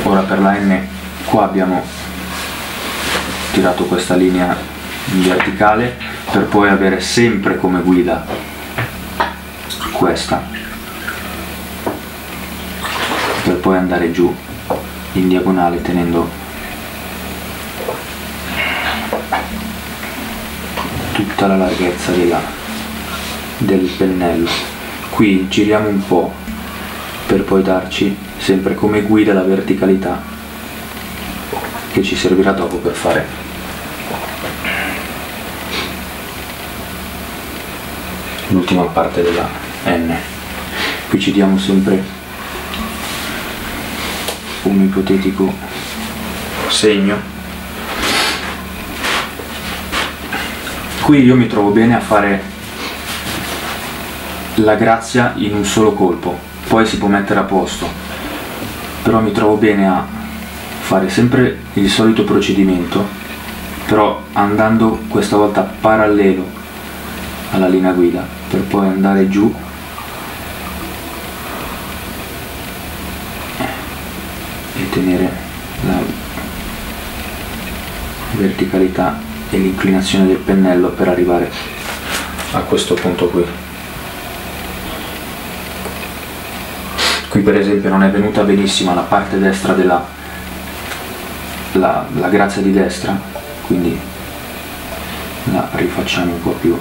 Ora per la N qua abbiamo tirato questa linea in verticale per poi avere sempre come guida questa, per poi andare giù in diagonale tenendo tutta la larghezza del pennello. Qui giriamo un po' per poi darci sempre come guida la verticalità che ci servirà dopo per fare l'ultima parte della N. Qui ci diamo sempre un ipotetico segno. Qui io mi trovo bene a fare la grazia in un solo colpo, poi si può mettere a posto, però mi trovo bene a fare sempre il solito procedimento, però andando questa volta parallelo alla linea guida per poi andare giù e tenere la verticalità e l'inclinazione del pennello per arrivare a questo punto qui. Qui per esempio non è venuta benissimo la parte destra della la grazia di destra, quindi la rifacciamo un po' più.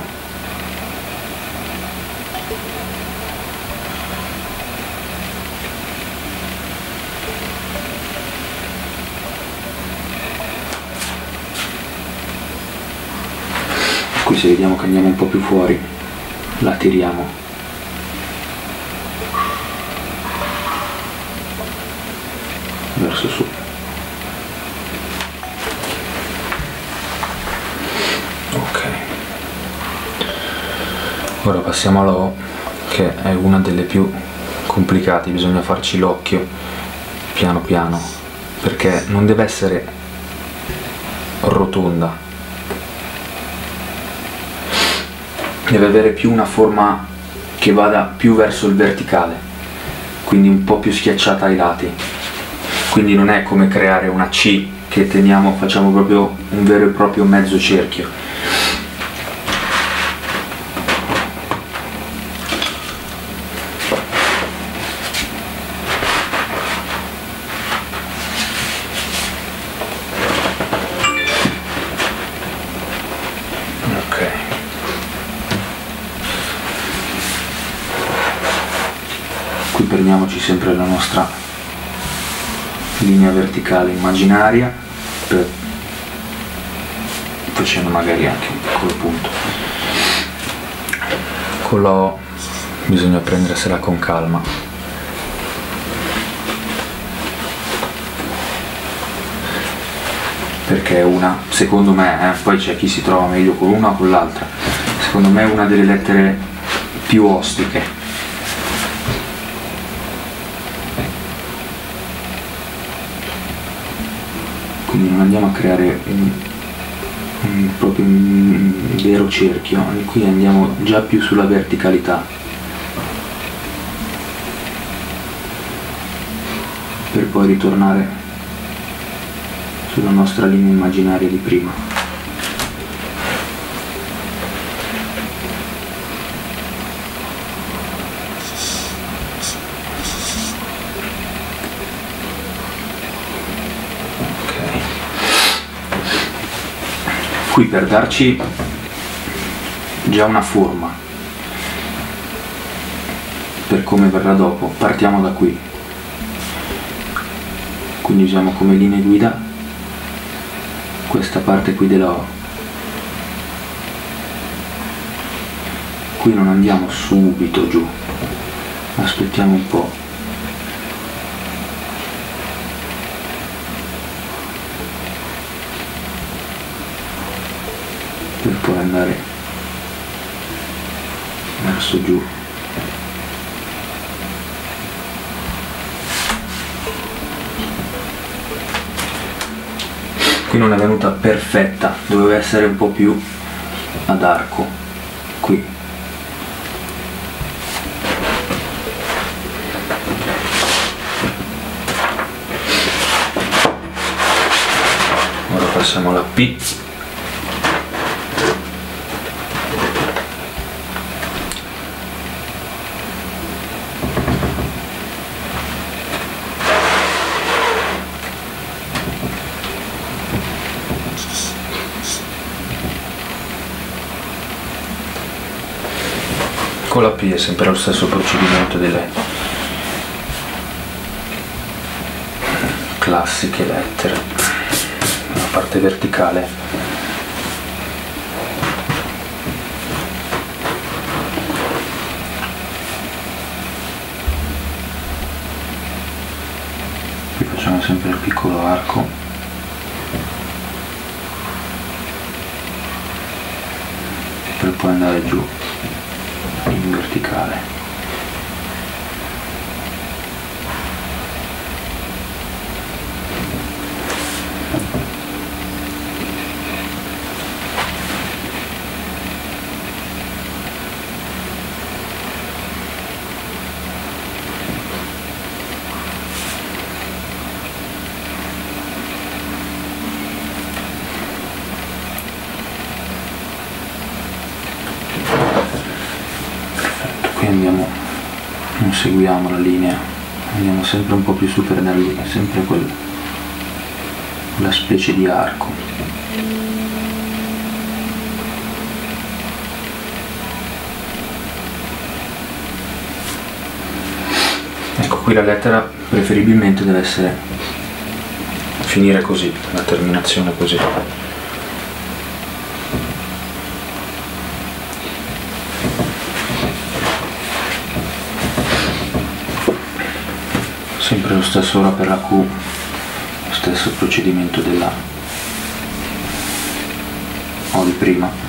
Qui se vediamo che andiamo un po' più fuori, la tiriamo verso su. Ok, ora passiamo alla O, che è una delle più complicate. Bisogna farci l'occhio piano piano perché non deve essere rotonda, deve avere più una forma che vada più verso il verticale, quindi un po' più schiacciata ai lati. Quindi non è come creare una C che teniamo, facciamo proprio un vero e proprio mezzo cerchio. Ok. Qui prendiamoci sempre la nostra linea verticale immaginaria, facendo magari anche un piccolo punto. Con la O bisogna prendersela con calma, perché è una, secondo me, poi c'è chi si trova meglio con una o con l'altra, secondo me è una delle lettere più ostiche. Quindi non andiamo a creare proprio un vero cerchio, qui andiamo già più sulla verticalità per poi ritornare sulla nostra linea immaginaria di prima. Qui per darci già una forma per come verrà dopo, partiamo da qui, quindi usiamo come linea guida questa parte qui della O. Qui non andiamo subito giù, aspettiamo un po'. Per poi andare verso giù. Qui non è venuta perfetta, doveva essere un po' più ad arco, qui. passiamo alla P. Con la P è sempre lo stesso procedimento delle classiche lettere. La parte verticale qui facciamo sempre il piccolo arco per poi andare giù in verticale. Andiamo, non seguiamo la linea, andiamo sempre un po' più su per dare sempre quella specie di arco. Ecco, qui la lettera preferibilmente deve finire così, la terminazione così. Sempre lo stesso ora per la Q, lo stesso procedimento della O di prima.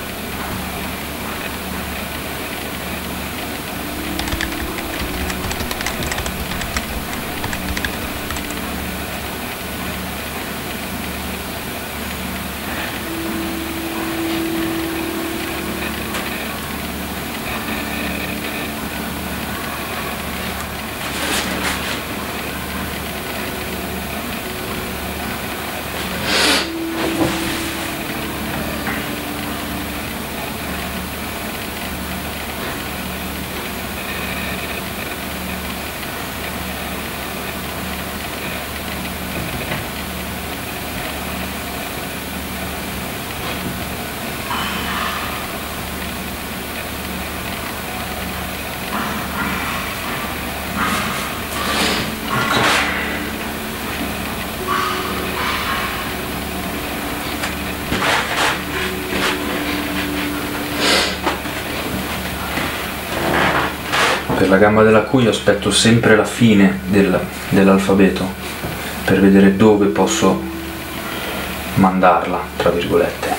Per la gamba della Q io aspetto sempre la fine dell'alfabeto per vedere dove posso mandarla, tra virgolette.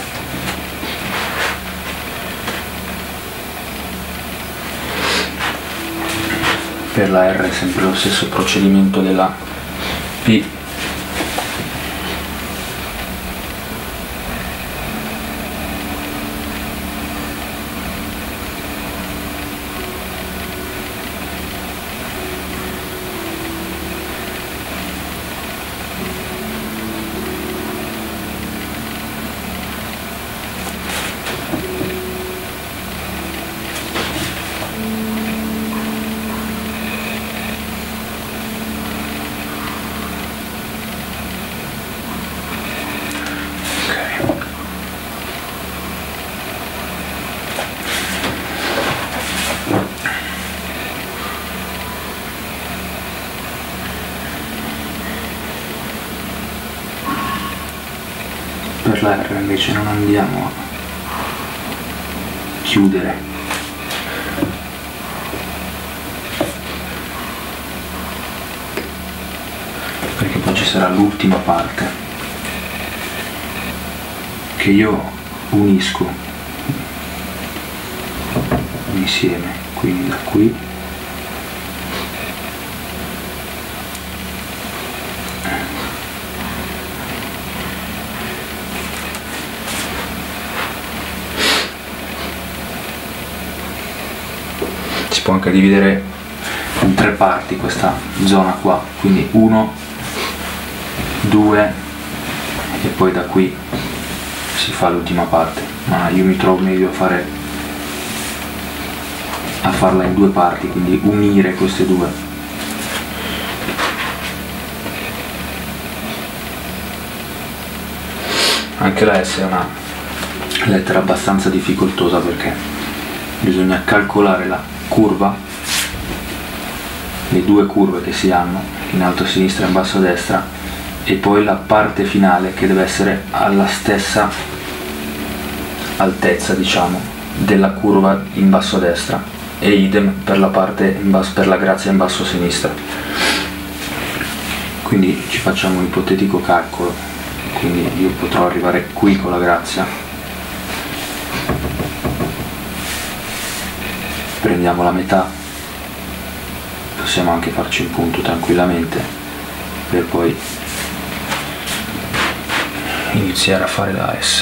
Per la R è sempre lo stesso procedimento della P. Per la R invece non andiamo a chiudere, perché poi ci sarà l'ultima parte che io unisco insieme, quindi da qui si può anche dividere in 3 parti questa zona qua, quindi 1, 2 e poi da qui si fa l'ultima parte, ma io mi trovo meglio a farla in due parti, quindi unire queste due. Anche la S è una lettera abbastanza difficoltosa perché bisogna calcolare la curva, le due curve che si hanno in alto a sinistra e in basso a destra, e poi la parte finale che deve essere alla stessa altezza, diciamo, della curva in basso a destra, e idem per la parte per la grazia in basso a sinistra. Quindi ci facciamo un ipotetico calcolo, quindi io potrò arrivare qui con la grazia, prendiamo la metà, possiamo anche farci un punto tranquillamente per poi iniziare a fare la S.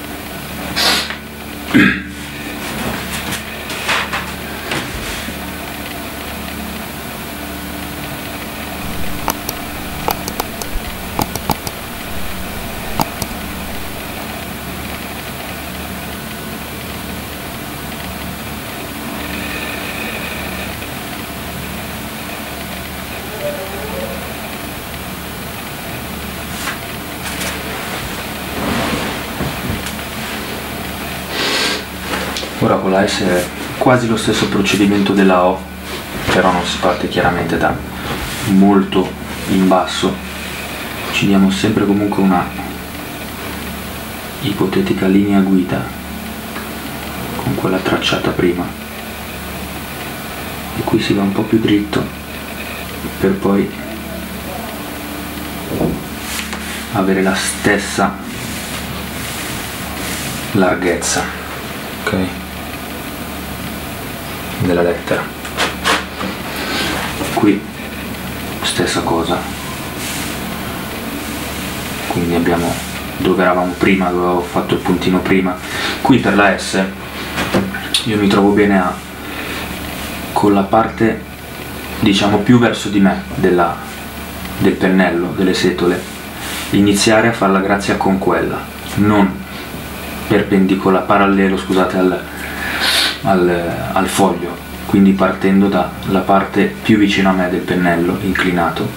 Ora con la S è quasi lo stesso procedimento della O, però non si parte chiaramente da molto in basso, ci diamo sempre comunque una ipotetica linea guida con quella tracciata prima, e qui si va un po' più dritto per poi avere la stessa larghezza, ok, della lettera. Qui stessa cosa, quindi abbiamo dove eravamo prima, dove avevo fatto il puntino prima. Qui per la S io mi trovo bene con la parte, diciamo, più verso di me del pennello, delle setole, iniziare a fare la grazia con quella, non parallelo, scusate, al foglio, quindi partendo dalla parte più vicino a me del pennello, inclinato,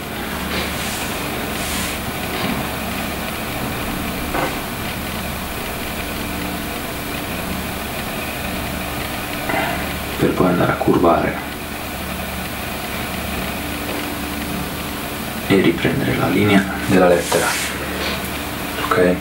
per poi andare a curvare e riprendere la linea della lettera, ok?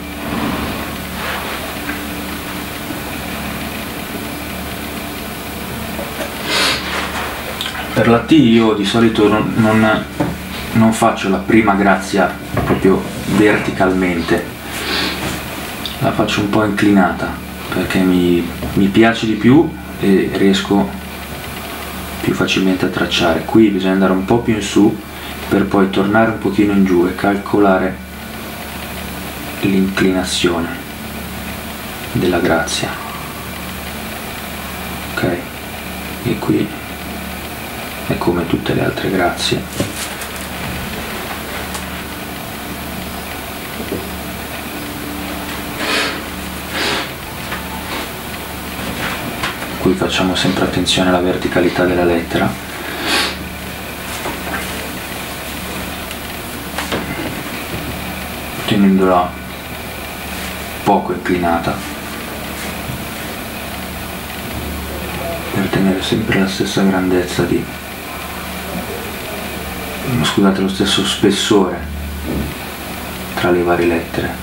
Per la T io di solito non faccio la prima grazia proprio verticalmente, la faccio un po' inclinata perché mi piace di più e riesco più facilmente a tracciare. Qui bisogna andare un po' più in su per poi tornare un pochino in giù e calcolare l'inclinazione della grazia, ok? E qui è come tutte le altre grazie, qui facciamo sempre attenzione alla verticalità della lettera, tenendola poco inclinata per tenere sempre la stessa grandezza scusate, lo stesso spessore tra le varie lettere.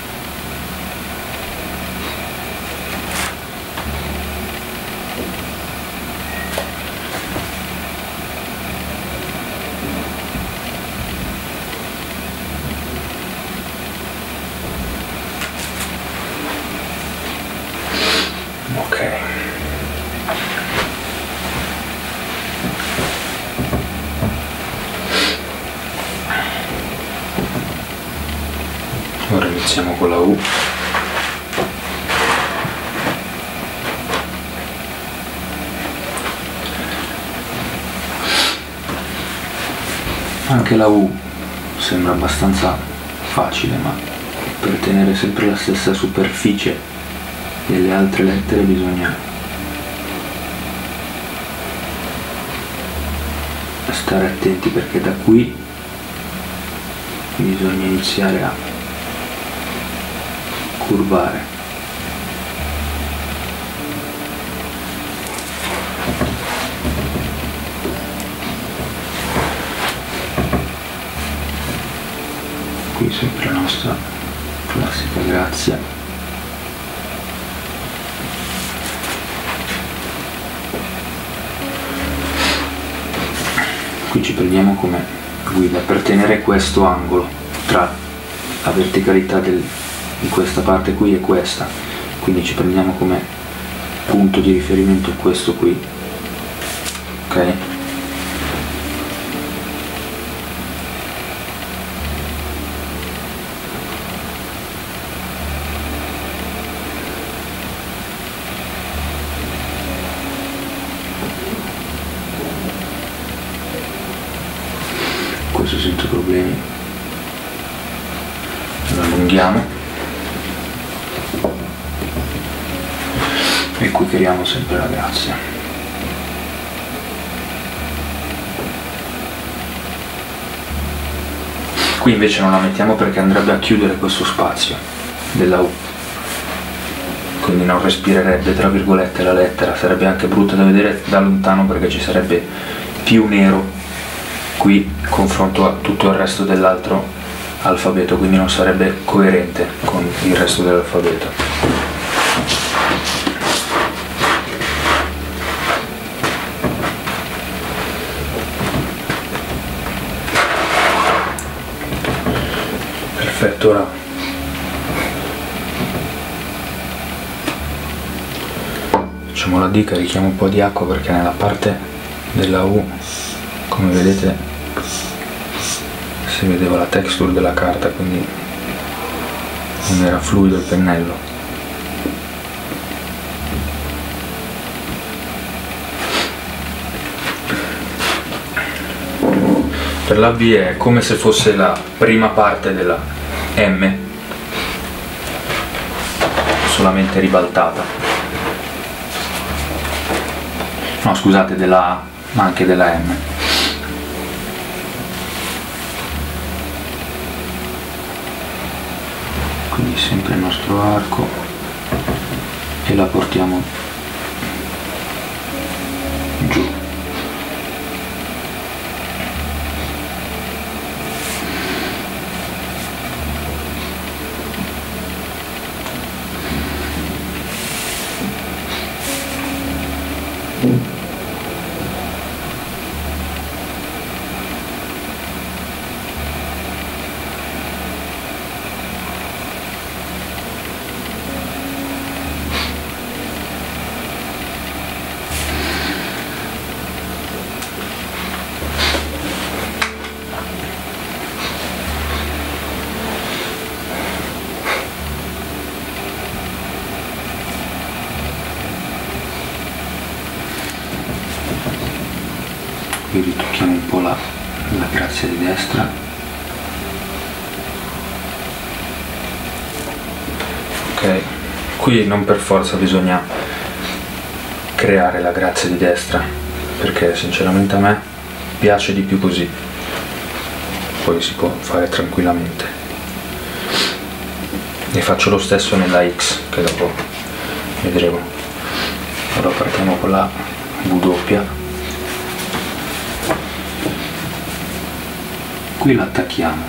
Ok. Ora iniziamo con la U. Anche la U sembra abbastanza facile, ma per tenere sempre la stessa superficie delle altre lettere bisogna stare attenti, perché da qui bisogna iniziare a curvare. Qui sempre la nostra classica grazia. Qui ci prendiamo come guida per tenere questo angolo tra la verticalità di questa parte qui e questa, quindi ci prendiamo come punto di riferimento questo qui, ok? Questo senza problemi lo allunghiamo e qui creiamo sempre la grazia. Qui invece non la mettiamo perché andrebbe a chiudere questo spazio della U, quindi non respirerebbe tra virgolette la lettera, sarebbe anche brutta da vedere da lontano perché ci sarebbe più nero qui confronto a tutto il resto dell'altro alfabeto, quindi non sarebbe coerente con il resto dell'alfabeto. Perfetto, ora facciamo la D, carichiamo un po' di acqua perché nella parte della U, come vedete, si vedeva la texture della carta, quindi non era fluido il pennello. Per la V è come se fosse la prima parte della M, solamente ribaltata. No, scusate, della A, ma anche della M. Quindi sempre il nostro arco e la portiamo giù. Qui ritocchiamo un po' la grazia di destra. Ok, qui non per forza bisogna creare la grazia di destra, perché sinceramente a me piace di più così, poi si può fare tranquillamente. E faccio lo stesso nella X, che dopo vedremo. Ora partiamo con la V doppia. Qui l'attacchiamo.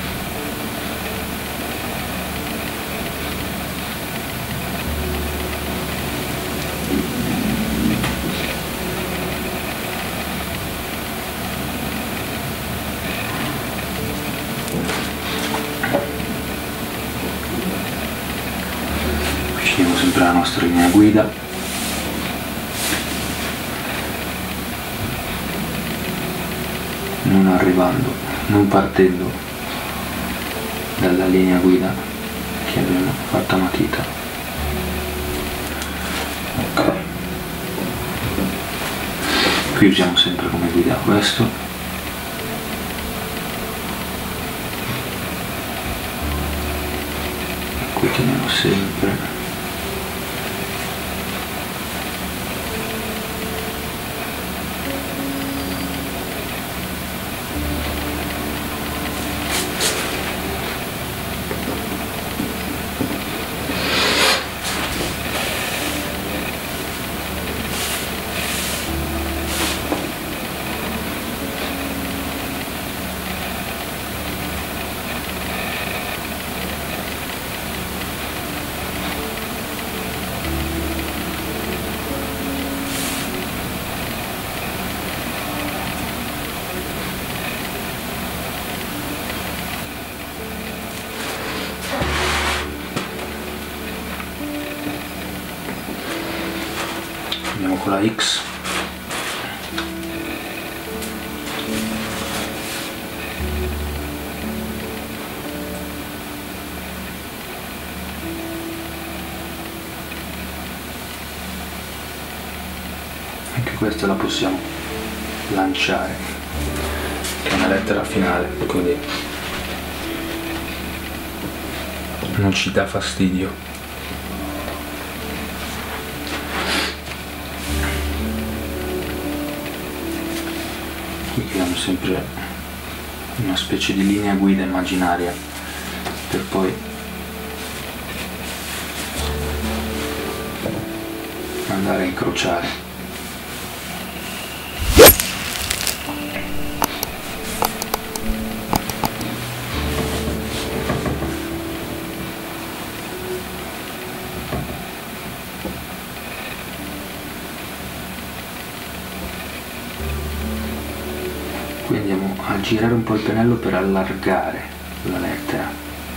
Avviciniamo sempre la nostra linea guida. Non arrivando, non partendo dalla linea guida che abbiamo fatto a matita. Ok, qui usiamo sempre come guida questo, Qui teniamo sempre con la X. Anche questa la possiamo lanciare, è una lettera finale, quindi non ci dà fastidio. Qui creiamo sempre una specie di linea guida immaginaria per poi andare a incrociare. Qui andiamo a girare un po' il pennello per allargare la lettera.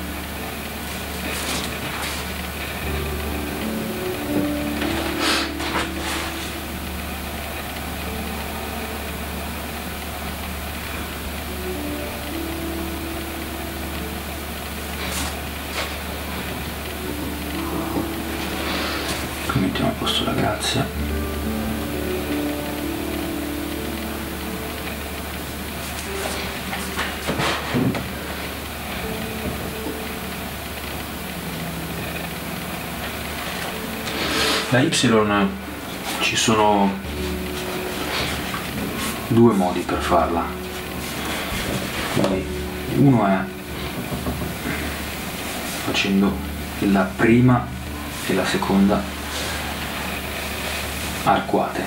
Qui mettiamo a posto la grazia. La Y ci sono due modi per farla. Quindi uno è facendo la prima e la seconda arcuate,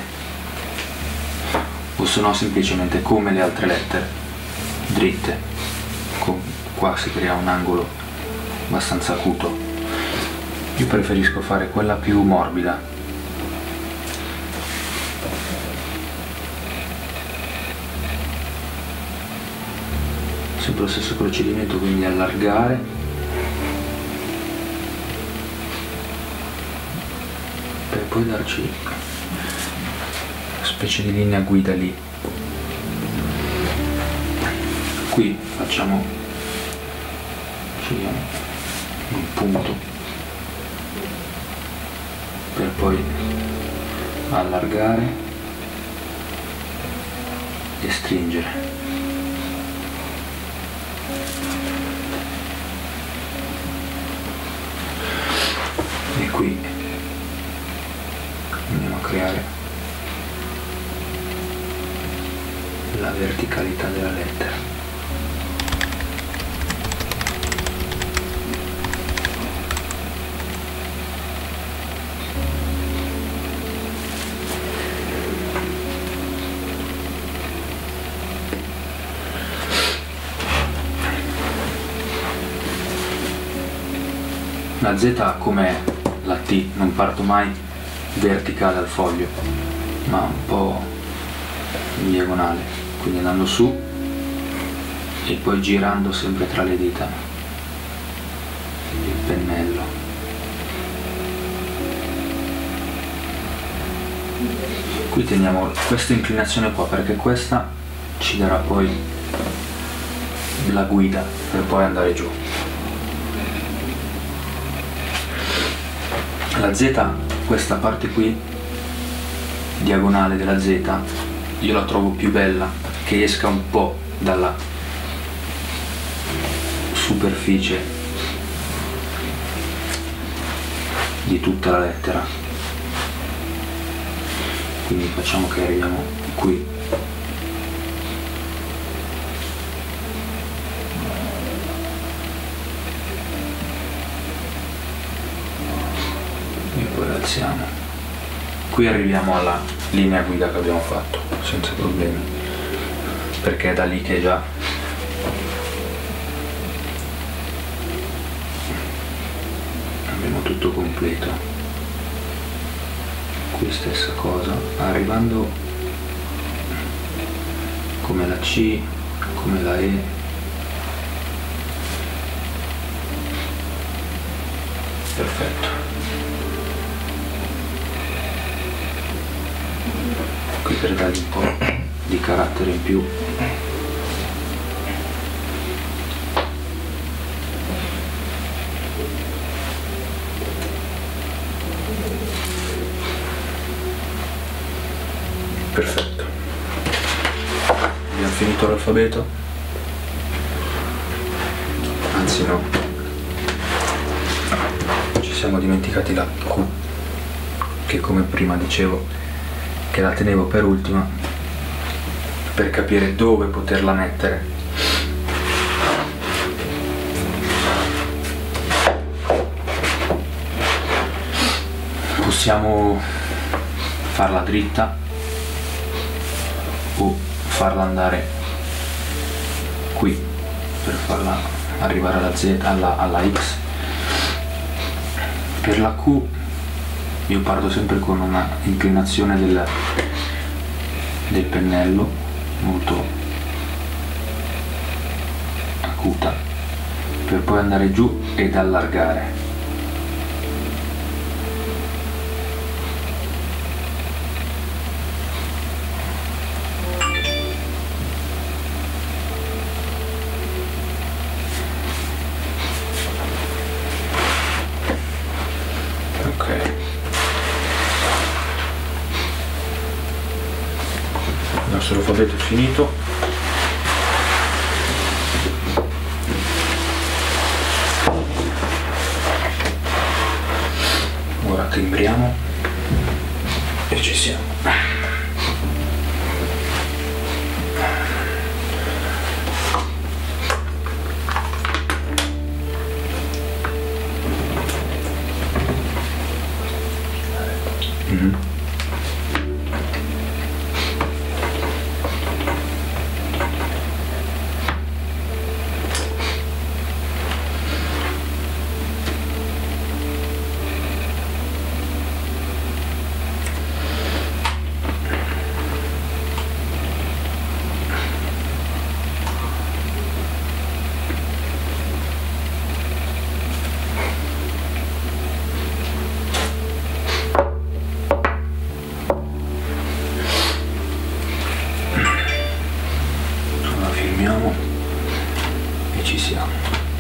o se no semplicemente come le altre lettere, dritte. Qua si crea un angolo abbastanza acuto. Io preferisco fare quella più morbida. Sempre lo stesso procedimento, quindi allargare per poi darci una specie di linea guida lì. Qui scegliamo un punto per poi allargare e stringere. E qui andiamo a creare la verticalità della lettera. La Z, come la T, non parto mai verticale al foglio, ma un po' in diagonale, quindi andando su e poi girando sempre tra le dita il pennello. Qui teniamo questa inclinazione qua, perché questa ci darà poi la guida per poi andare giù. La Z, questa parte qui diagonale della Z, io la trovo più bella, che esca un po' dalla superficie di tutta la lettera. Quindi facciamo che arriviamo qui. E poi alziamo. Qui arriviamo alla linea guida che abbiamo fatto senza problemi, perché è da lì che già abbiamo tutto completo. Qui stessa cosa, arrivando come la C, come la E, perfetto. Qui per dargli un po' di carattere in più. Perfetto. Abbiamo finito l'alfabeto? Anzi no, ci siamo dimenticati la Q, che come prima dicevo che la tenevo per ultima per capire dove poterla mettere. Possiamo farla dritta o farla andare qui per farla arrivare alla Z, alla X. Per la Q io parto sempre con una inclinazione del pennello molto acuta per poi andare giù ed allargare. Il nostro alfabeto è finito. Ora timbriamo e ci siamo. E ci siamo.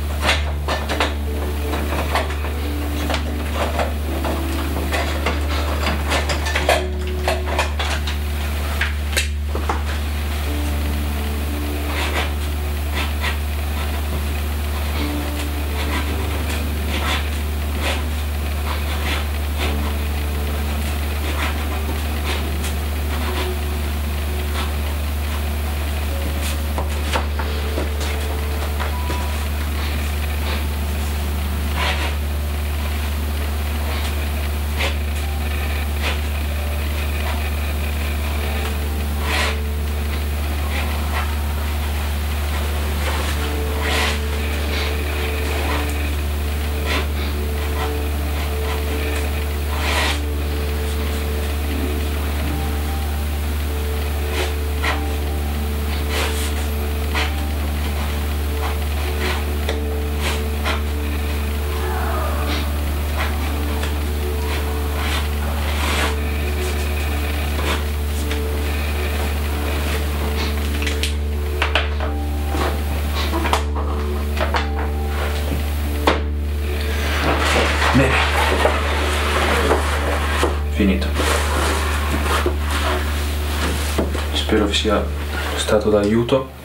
Bene, finito. Spero vi sia stato d'aiuto.